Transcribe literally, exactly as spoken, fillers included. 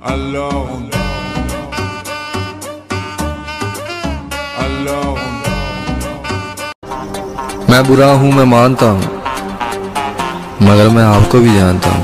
Alors on alors on मैं बुरा हूँ मैं मानता हूँ, मगर मैं आपको भी जानता हूँ।